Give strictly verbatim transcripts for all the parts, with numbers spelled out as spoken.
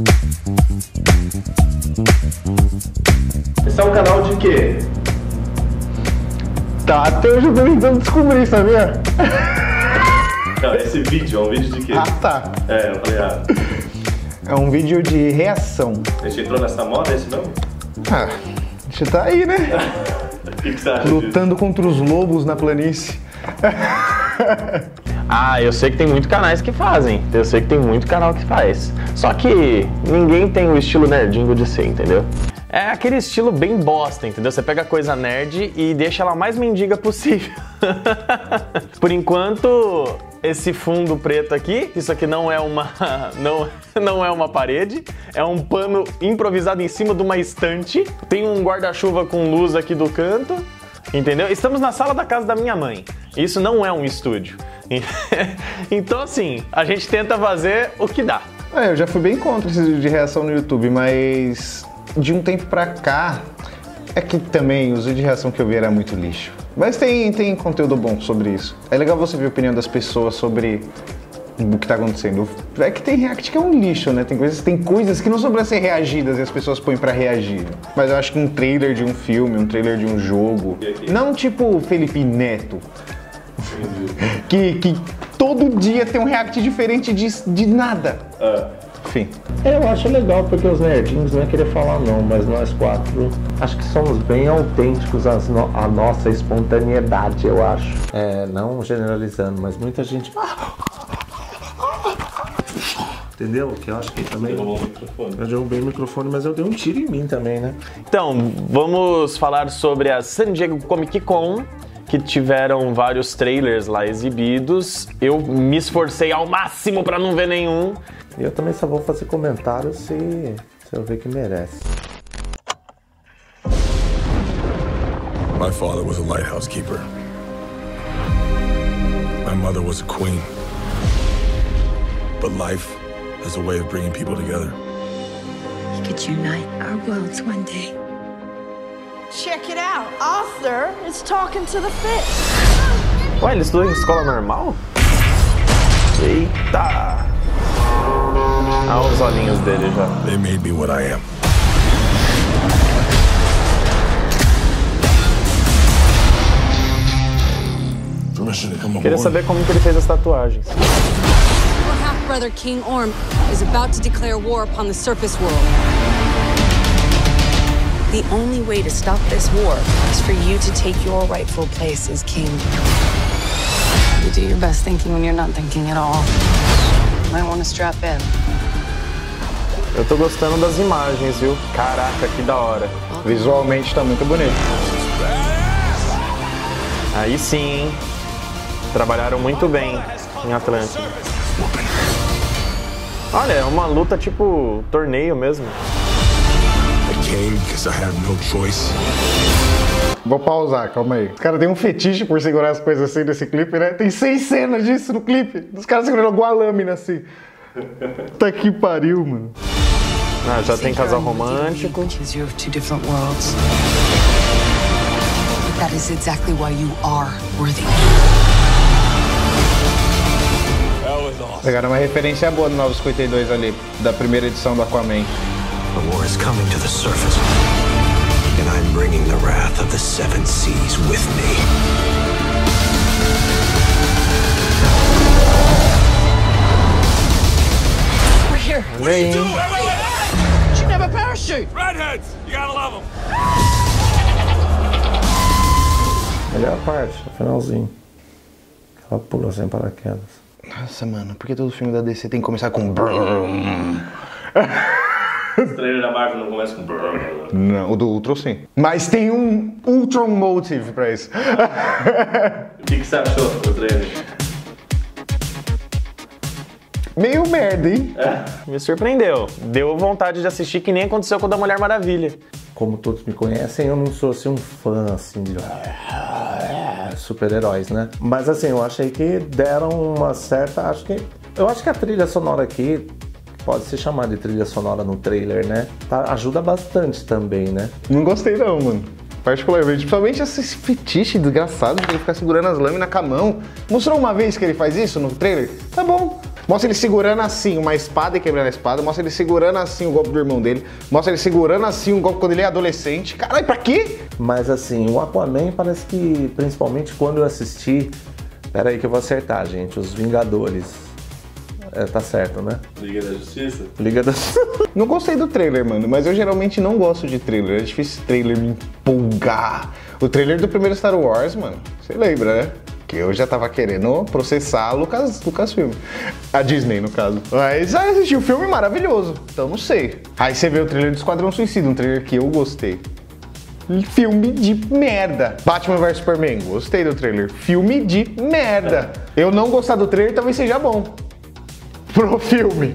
Esse é um canal de quê? Tá, até hoje eu tô tentando descobrir, sabia? Não, esse vídeo é um vídeo de quê? Ah, tá. É, eu falei, ah. É um vídeo de reação. A gente entrou nessa moda, é esse mesmo? Ah, a gente tá aí, né? O que, que você acha Lutando disso? Contra os lobos na planície. Ah, eu sei que tem muitos canais que fazem. Eu sei que tem muito canal que faz. Só que ninguém tem o estilo nerdinho de ser, entendeu? É aquele estilo bem bosta, entendeu? Você pega a coisa nerd e deixa ela mais mendiga possível. Por enquanto, esse fundo preto aqui, isso aqui não é uma não, não é uma parede, é um pano improvisado em cima de uma estante. Tem um guarda-chuva com luz aqui do canto, entendeu? Estamos na sala da casa da minha mãe. Isso não é um estúdio. Então, assim, a gente tenta fazer o que dá. É, eu já fui bem contra esse vídeo de reação no YouTube, mas de um tempo pra cá, é que também os vídeos de reação que eu vi era muito lixo. Mas tem, tem conteúdo bom sobre isso. É legal você ver a opinião das pessoas sobre o que tá acontecendo. É que tem react que é um lixo, né? Tem coisas, tem coisas que não são pra ser reagidas e as pessoas põem pra reagir. Mas eu acho que um trailer de um filme, um trailer de um jogo, não tipo Felipe Neto, que, que todo dia tem um react diferente de, de nada. É. Enfim. Eu acho legal porque os nerdinhos não é querer falar não, mas nós quatro acho que somos bem autênticos à no a nossa espontaneidade, eu acho. É, não generalizando, mas muita gente... Entendeu? Que eu acho que também... Derrubou o microfone. Eu derrubei o microfone, mas eu dei um tiro em mim também, né? Então, vamos falar sobre a San Diego Comic Con, que tiveram vários trailers lá exibidos. Eu me esforcei ao máximo para não ver nenhum. E eu também só vou fazer comentários se, se eu ver que merece. My father was a lighthouse keeper. My mother was a queen. But life has a way of bringing people together. We could unite our worlds one day. Check it out. Arthur is talking to the fish. Ué, ele estudou em escola normal? Eita! Ah, os olhinhos dele já. They made me what I am. Permission to come aboard. Queria saber como que ele fez as tatuagens. Your half-brother King Orm is about to declare war upon the surface world. The only way to stop this war is for you to take your rightful place as king. You do your best thinking when you're not thinking at all. Might want to strap in. Eu tô gostando das imagens, viu? Caraca, que da hora. Visualmente tá muito bonito. Aí sim, hein? Trabalharam muito bem em Atlântida. Olha, é uma luta tipo torneio mesmo. I came because I have no choice. Vou pausar, calma aí. Os caras têm um fetiche por segurar as coisas assim nesse clipe, né? Tem seis cenas disso no clipe. Dos caras segurando alguma lâmina assim. Tá que pariu, mano. Ah, já tem casal romântico. That is exactly why you are worthy. Pegaram uma referência boa no nove cinquenta e dois ali, da primeira edição do Aquaman. The war is coming to the surface, and I'm bringing the wrath of the seven seas with me. We're here. What are you doing? You should have a parachute. Redheads, you gotta love them. Melhor parte, o finalzinho. Ela pula sem paraquedas. Nossa, mano, por que todo filme da D C tem que começar com brum? Os trailers da Marvel não começam com brum. Não, o do Ultron sim. Mas tem um Ultron motive pra isso. O que, que você achou do trailer? Meio merda, hein? É. Me surpreendeu. Deu vontade de assistir, que nem aconteceu com o da Mulher Maravilha. Como todos me conhecem, eu não sou assim, um fã assim de super-heróis, né? Mas assim, eu achei que deram uma certa... Acho que... Eu acho que a trilha sonora aqui pode ser chamada de trilha sonora no trailer, né? Tá, ajuda bastante também, né? Não gostei não, mano. Particularmente, principalmente esse fetiche desgraçado de ele ficar segurando as lâminas com a mão. Mostrou uma vez que ele faz isso no trailer? Tá bom. Mostra ele segurando assim uma espada e quebrando a espada. Mostra ele segurando assim o golpe do irmão dele. Mostra ele segurando assim um golpe quando ele é adolescente. Caralho, pra quê? Mas assim, o Aquaman parece que, principalmente quando eu assisti... Pera aí que eu vou acertar, gente. Os Vingadores. É, tá certo, né? Liga da Justiça? Liga da... Não gostei do trailer, mano, mas eu geralmente não gosto de trailer. É difícil trailer me empolgar. O trailer do primeiro Star Wars, mano, você lembra, né? Que eu já tava querendo processar a Lucas, Lucasfilm. A Disney, no caso. Mas aí assisti o filme maravilhoso, então não sei. Aí você vê o trailer do Esquadrão Suicida, um trailer que eu gostei. Filme de merda. Batman versus Superman, gostei do trailer. Filme de merda. Eu não gostar do trailer talvez seja bom pro filme.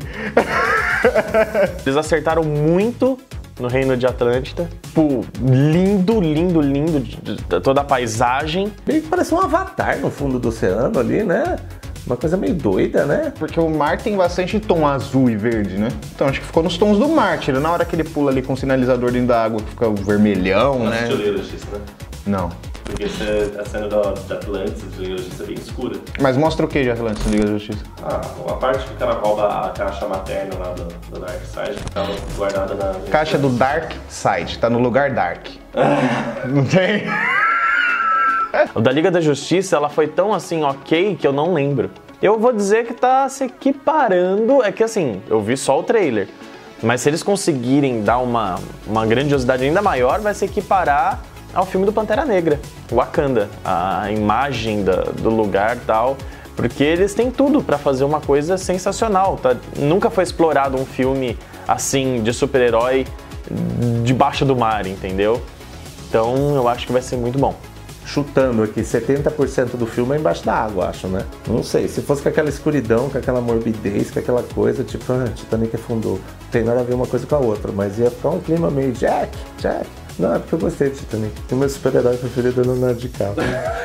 Eles acertaram muito no Reino de Atlântida. Pô, lindo, lindo, lindo, de, de, de, toda a paisagem. Meio que parece um avatar no fundo do oceano ali, né? Uma coisa meio doida, né? Porque o mar tem bastante tom azul e verde, né? Então acho que ficou nos tons do mar, tira na hora que ele pula ali com o sinalizador dentro da água, que fica o vermelhão, Não né? assistiu Liga da Justiça, né? Não. Porque essa, a cena da, da Atlantis, de Liga da Justiça, é bem escura. Mas mostra o que de Atlantis, Liga da Justiça? Ah, a parte que o cara rouba a caixa materna lá do, do Dark Side, que tava guardada na... Caixa do Dark Side, tá no lugar Dark. Não tem? O da Liga da Justiça, ela foi tão assim ok que eu não lembro. Eu vou dizer que tá se equiparando, é que assim, eu vi só o trailer. Mas se eles conseguirem dar uma, uma grandiosidade ainda maior, vai se equiparar ao filme do Pantera Negra, Wakanda, a imagem da, do lugar e tal, porque eles têm tudo pra fazer uma coisa sensacional, tá? Nunca foi explorado um filme assim de super-herói debaixo do mar, entendeu? Então eu acho que vai ser muito bom. Chutando aqui, setenta por cento do filme é embaixo da água, acho, né? Não sei, se fosse com aquela escuridão, com aquela morbidez, com aquela coisa, tipo, ah, Titanic afundou. Não tem nada a ver uma coisa com a outra, mas ia ficar um clima meio Jack, Jack. Não, é porque eu gostei de Titanic. O meu super-herói preferido é o Leonardo DiCaprio.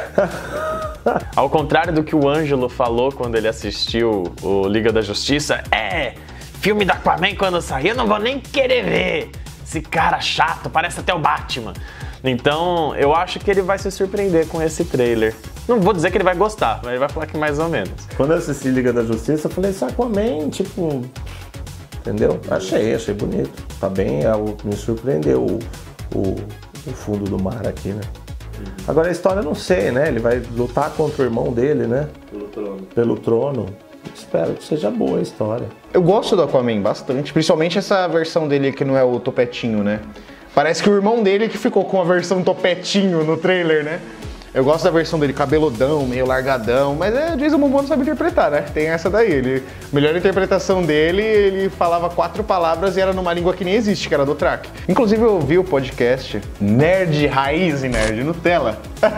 Ao contrário do que o Ângelo falou quando ele assistiu o Liga da Justiça, é, filme da Aquaman quando sair, eu não vou nem querer ver. Esse cara chato, parece até o Batman. Então, eu acho que ele vai se surpreender com esse trailer. Não vou dizer que ele vai gostar, mas ele vai falar que mais ou menos. Quando eu assisti Liga da Justiça, eu falei, Aquaman, tipo... Entendeu? Achei, achei bonito. Tá bem, me surpreendeu o, o, o fundo do mar aqui, né? Agora a história eu não sei, né? Ele vai lutar contra o irmão dele, né? Pelo trono. Pelo trono. Espero que seja boa a história. Eu gosto do Aquaman bastante, principalmente essa versão dele que não é o topetinho, né? Parece que o irmão dele que ficou com a versão topetinho no trailer, né? Eu gosto da versão dele cabeludão, meio largadão, mas é, Jason Momoa não sabe interpretar, né? Tem essa daí. Ele, a melhor interpretação dele, ele falava quatro palavras e era numa língua que nem existe, que era do Track. Inclusive eu ouvi o podcast Nerd Raiz e Nerd Nutella,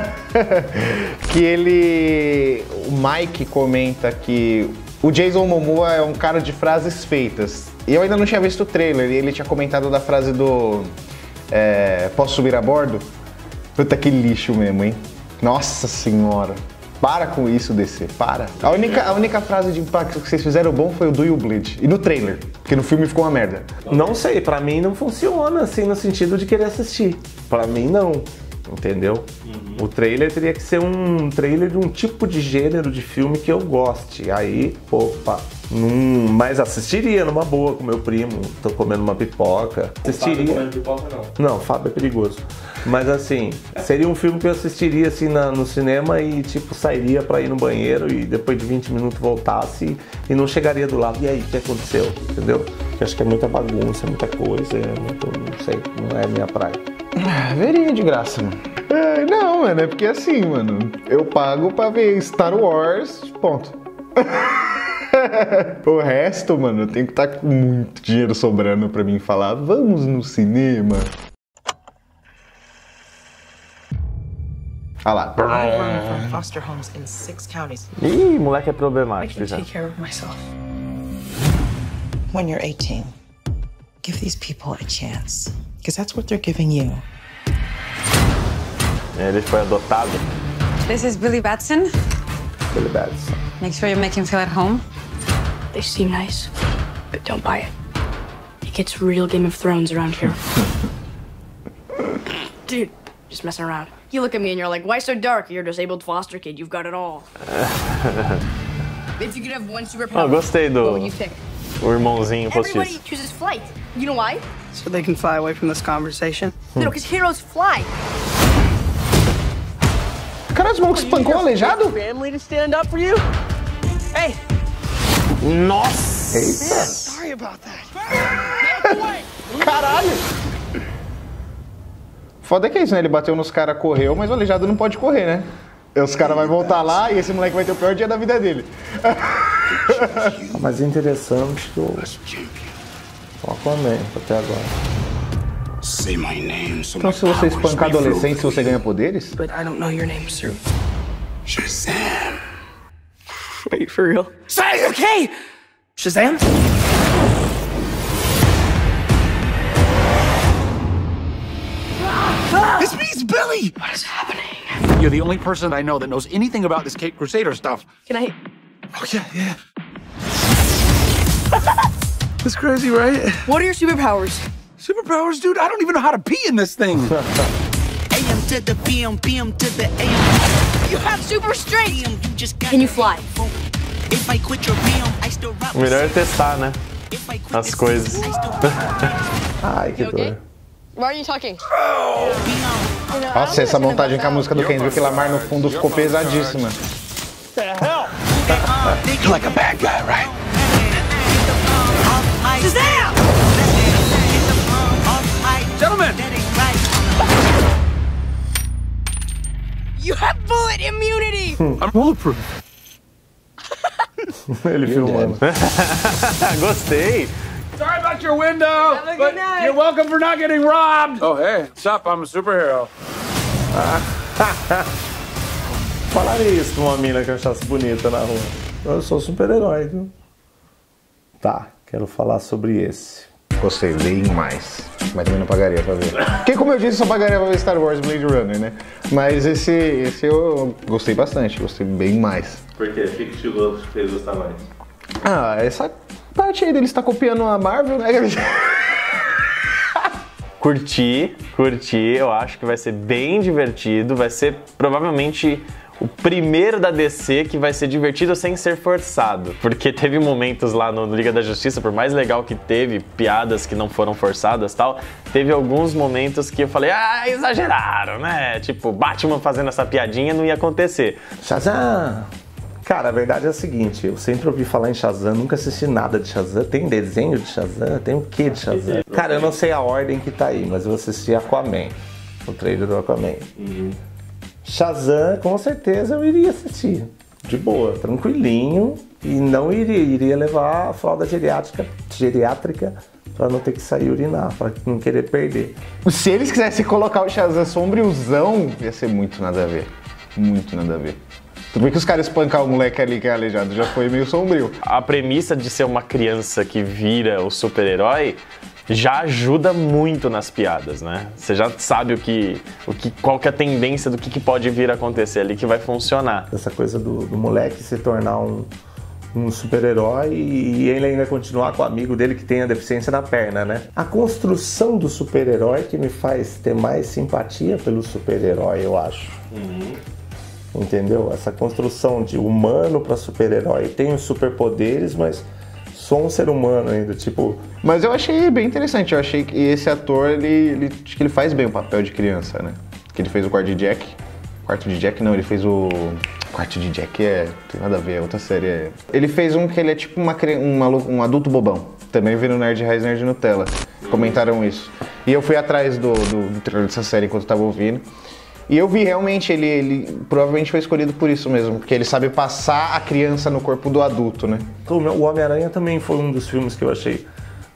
que ele... O Mike comenta que o Jason Momoa é um cara de frases feitas. E eu ainda não tinha visto o trailer, e ele tinha comentado da frase do... É, posso subir a bordo? Puta, que lixo mesmo, hein? Nossa senhora. Para com isso, D C, para. A única, a única frase de impacto que vocês fizeram bom foi o Do You Bleed. E no trailer, porque no filme ficou uma merda. Não sei, pra mim não funciona assim no sentido de querer assistir. Pra mim não, entendeu? Uhum. O trailer teria que ser um trailer de um tipo de gênero de filme que eu goste. Aí, opa, hum, mas assistiria numa boa com meu primo, tô comendo uma pipoca. Assistiria. Fábio comendo pipoca não. Não, Fábio é perigoso. Mas assim, seria um filme que eu assistiria assim na, no cinema e tipo sairia pra ir no banheiro e depois de vinte minutos voltasse e não chegaria do lado. E aí, o que aconteceu? Entendeu? Porque acho que é muita bagunça, muita coisa, é muito, não sei, não é a minha praia. Ah, veria de graça, mano. É, não, mano, é porque assim, mano, eu pago pra ver Star Wars, ponto. O resto, mano, eu tenho que estar com muito dinheiro sobrando pra mim falar, vamos no cinema. Ah lá. I run from foster homes in six counties. Ih, moleque é I problemático can já. take care of myself. When you're eighteen, give these people a chance, because that's what they're giving you. Ele foi adotado. This is Billy Batson. Billy Batson. Make sure you make him feel at home. They seem nice, but don't buy it. It gets real Game of Thrones around here. Dude, just messing around. You look at me and you're like, why so dark? You're a disabled foster kid, you've got it all. If you could have one superpower, Ah, gostei do what would you pick? o irmãozinho Everybody postiço. chooses flight. You know why? So they can fly away from this conversation? No, because heroes fly. Caralho, esse maluco espancou um aleijado? Family to stand up for you? Hey! Nossa! Eita! Sorry about that. Caralho! Foda que é isso, né? Ele bateu nos caras, correu, mas o aleijado não pode correr, né? E os caras vão voltar lá e esse moleque vai ter o pior dia da vida dele. Mas interessante que o Aquaman até agora. Say my name so Então se você espancar adolescente, você ganha poderes? But I don't know your name, sir. Shazam. Wait, for real? Say, okay! Shazam? This means Billy! What is happening? You're the only person I know that knows anything about this Cape Crusader stuff. Can I... Oh, yeah, yeah. That's crazy, right? What are your superpowers? Superpowers, dude? I don't even know how to pee in this thing. A M to the P M, P M to the A M. You have super strength! Can you fly? If I quit your P M, I still rock. O melhor é testar, né? As coisas. Ai, que dor. Why are you talking? Nossa, essa montagem com a música do Kendrick Lamar no fundo ficou pesadíssima. You're like a bad guy, right? Shazam! Gentlemen! You have bullet immunity! I'm bulletproof. Ele filmando. Gostei! Sorry about your window, Have a good but night. you're welcome for not getting robbed. Oh, hey, what's up? I'm a superhero. Falaria isso pra uma mina que eu achasse bonita na rua. Eu sou super-herói, viu? Tá, quero falar sobre esse. Gostei, bem mais. Mas também não pagaria pra ver. Porque, como eu disse, só pagaria pra ver Star Wars Blade Runner, né? Mas esse, esse eu gostei bastante, gostei bem mais. Por quê? O que que te fez gostar mais? Ah, essa parte aí dele está copiando a Marvel, né? Curti, curti, eu acho que vai ser bem divertido, vai ser provavelmente o primeiro da D C que vai ser divertido sem ser forçado, porque teve momentos lá no Liga da Justiça, por mais legal que teve, piadas que não foram forçadas e tal, teve alguns momentos que eu falei, ah, exageraram, né? Tipo, Batman fazendo essa piadinha não ia acontecer. Shazam! Cara, a verdade é a seguinte, eu sempre ouvi falar em Shazam, nunca assisti nada de Shazam. Tem desenho de Shazam? Tem o que de Shazam? Cara, eu não sei a ordem que tá aí, mas eu assisti Aquaman, o trailer do Aquaman. Uhum. Shazam, com certeza eu iria assistir, de boa, tranquilinho, e não iria, iria levar a fralda geriátrica, geriátrica pra não ter que sair urinar, pra não querer perder. Se eles quisessem colocar o Shazam sombriozão, ia ser muito nada a ver. Muito nada a ver. Tudo bem que os caras espancar o moleque ali que é aleijado já foi meio sombrio. A premissa de ser uma criança que vira o super-herói já ajuda muito nas piadas, né? Você já sabe o que, o que, qual que é a tendência do que, que pode vir a acontecer ali que vai funcionar. Essa coisa do, do moleque se tornar um, um super-herói e ele ainda continuar com o amigo dele que tem a deficiência na perna, né? A construção do super-herói que me faz ter mais simpatia pelo super-herói, eu acho. Uhum. Entendeu? Essa construção de humano para super-herói. Tenho superpoderes, mas sou um ser humano ainda, tipo... Mas eu achei bem interessante, eu achei que esse ator, ele, ele, acho que ele faz bem o papel de criança, né? Que ele fez o quarto de Jack. Quarto de Jack não, ele fez o... Quarto de Jack é... Não tem nada a ver, é outra série. É... Ele fez um que ele é tipo uma, uma, um adulto bobão. Também vi no Nerd Raiz Nerd Nutella. Comentaram isso. E eu fui atrás do, do, do trailer dessa série enquanto eu tava ouvindo. E eu vi realmente, ele, ele provavelmente foi escolhido por isso mesmo, porque ele sabe passar a criança no corpo do adulto, né? O Homem-Aranha também foi um dos filmes que eu achei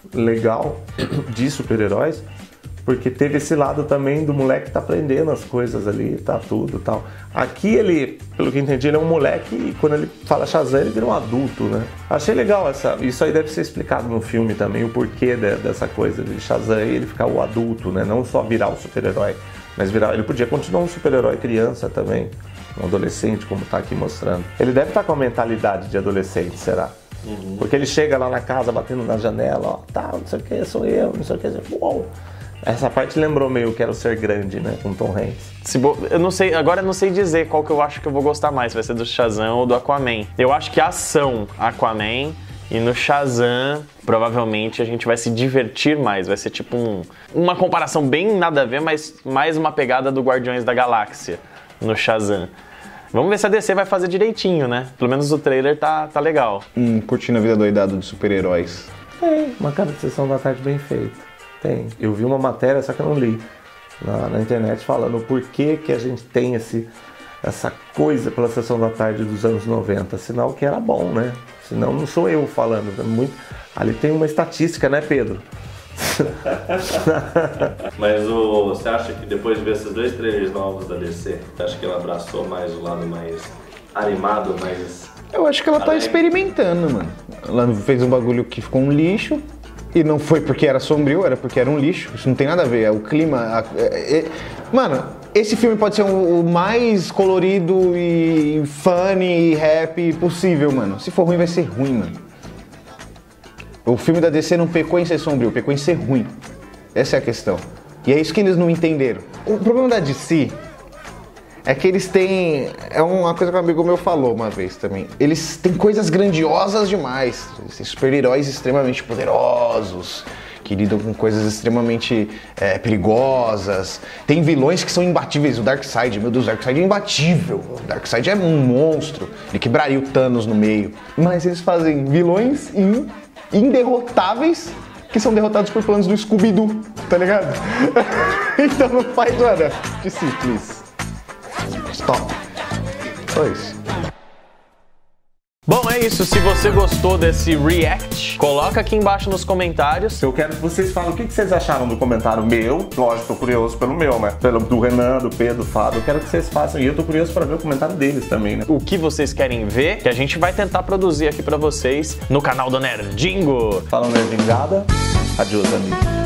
legal de super-heróis, porque teve esse lado também do moleque que tá aprendendo as coisas ali, tá tudo e tal. Aqui ele, pelo que eu entendi, ele é um moleque e quando ele fala Shazam, ele vira um adulto, né? Achei legal essa, isso aí deve ser explicado no filme também, o porquê de, dessa coisa de Shazam e ele ficar o adulto, né? Não só virar o super-herói. Mas virar, ele podia continuar um super-herói criança também, um adolescente, como tá aqui mostrando. Ele deve estar com a mentalidade de adolescente, será? Uhum. Porque ele chega lá na casa, batendo na janela, ó, tá, não sei o que, sou eu, não sei o que, uou. Essa parte lembrou meio que era o Ser Grande, né? Com Tom Hanks. Se bo... Eu não sei, agora eu não sei dizer qual que eu acho que eu vou gostar mais, se vai ser do Shazam ou do Aquaman. Eu acho que a ação Aquaman e no Shazam provavelmente a gente vai se divertir mais. Vai ser tipo um... uma comparação bem nada a ver, mas mais uma pegada do Guardiões da Galáxia no Shazam. Vamos ver se a D C vai fazer direitinho, né? Pelo menos o trailer tá, tá legal. Hum, curtindo a vida doidada de super-heróis. Tem, uma cara de Sessão da Tarde bem feita. Tem. Eu vi uma matéria, só que eu não li, na, na internet, falando o porquê que a gente tem esse, essa coisa pela Sessão da Tarde dos anos noventa. Sinal que era bom, né? Senão não sou eu falando. Muito... Ali tem uma estatística, né, Pedro? Mas o, você acha que depois de ver esses dois trailers novos da D C, você acha que ela abraçou mais o lado mais animado, mais... Eu acho que ela tá alegre? experimentando, mano. Ela fez um bagulho que ficou um lixo, e não foi porque era sombrio, era porque era um lixo. Isso não tem nada a ver, é o clima... A, é, é... Mano, esse filme pode ser o, o mais colorido e funny e happy possível, mano. Se for ruim, vai ser ruim, mano. O filme da D C não pecou em ser sombrio, pecou em ser ruim. Essa é a questão. E é isso que eles não entenderam. O problema da D C é que eles têm... É uma coisa que um amigo meu falou uma vez também. Eles têm coisas grandiosas demais. Eles têm super-heróis extremamente poderosos, que lidam com coisas extremamente é, perigosas. Tem vilões que são imbatíveis. O Darkseid, meu Deus, o Darkseid é imbatível. O Darkseid é um monstro. Ele quebraria o Thanos no meio. Mas eles fazem vilões in... inderrotáveis que são derrotados por planos do Scooby-Doo, tá ligado? Então não faz nada. De simples. Stop. Só isso. Bom, é isso. Se você gostou desse react, coloca aqui embaixo nos comentários. Eu quero que vocês falem o que vocês acharam do comentário meu. Lógico, tô curioso pelo meu, né? Pelo do Renan, do Pedro, do Fábio. Eu quero que vocês façam. E eu tô curioso para ver o comentário deles também, né? O que vocês querem ver, que a gente vai tentar produzir aqui pra vocês no canal do Nerdingo. Fala, Nerdingada. Adiós, amigos.